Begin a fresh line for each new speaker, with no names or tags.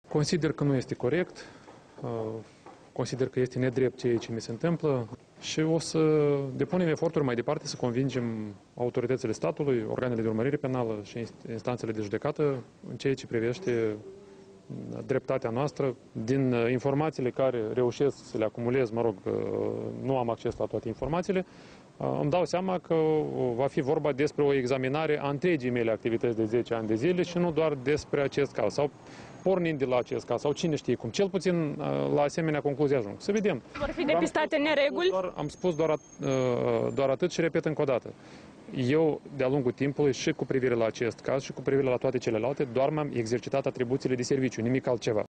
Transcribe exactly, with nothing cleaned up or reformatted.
Consider că nu este corect, consider că este nedrept ceea ce mi se întâmplă și o să depunem eforturi mai departe să convingem autoritățile statului, organele de urmărire penală și instanțele de judecată în ceea ce privește dreptatea noastră. Din informațiile care reușesc să le acumulez, mă rog, nu am acces la toate informațiile, îmi dau seama că va fi vorba despre o examinare a întregii mele activități de zece ani de zile și nu doar despre acest caz. Sau pornind de la acest caz, sau cine știe cum. Cel puțin la asemenea concluzie ajung. Să vedem.
Vor fi depistate nereguli?
Doar, am spus doar, at, doar atât și repet încă o dată. Eu, de-a lungul timpului, și cu privire la acest caz și cu privire la toate celelalte, doar mi-am exercitat atribuțiile de serviciu, nimic altceva.